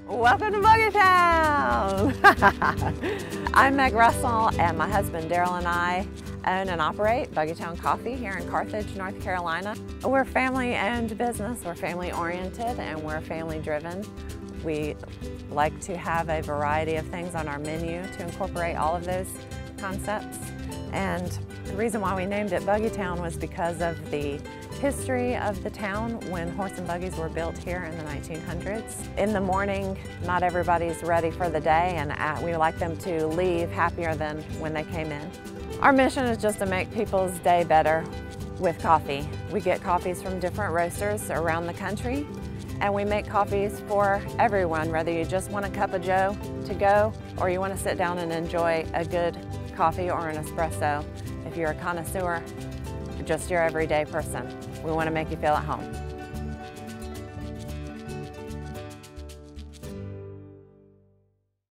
Welcome to Buggy Town! I'm Meg Russell, and my husband Daryl and I own and operate Buggy Town Coffee here in Carthage, North Carolina. We're a family-owned business, we're family-oriented, and we're family-driven. We like to have a variety of things on our menu to incorporate all of those concepts. And the reason why we named it Buggy Town was because of the history of the town when horse and buggies were built here in the 1900s. In the morning, not everybody's ready for the day, and we like them to leave happier than when they came in. Our mission is just to make people's day better with coffee. We get coffees from different roasters around the country, and we make coffees for everyone, whether you just want a cup of joe to go or you want to sit down and enjoy a good coffee or an espresso. If you're a connoisseur, just your everyday person, we want to make you feel at home.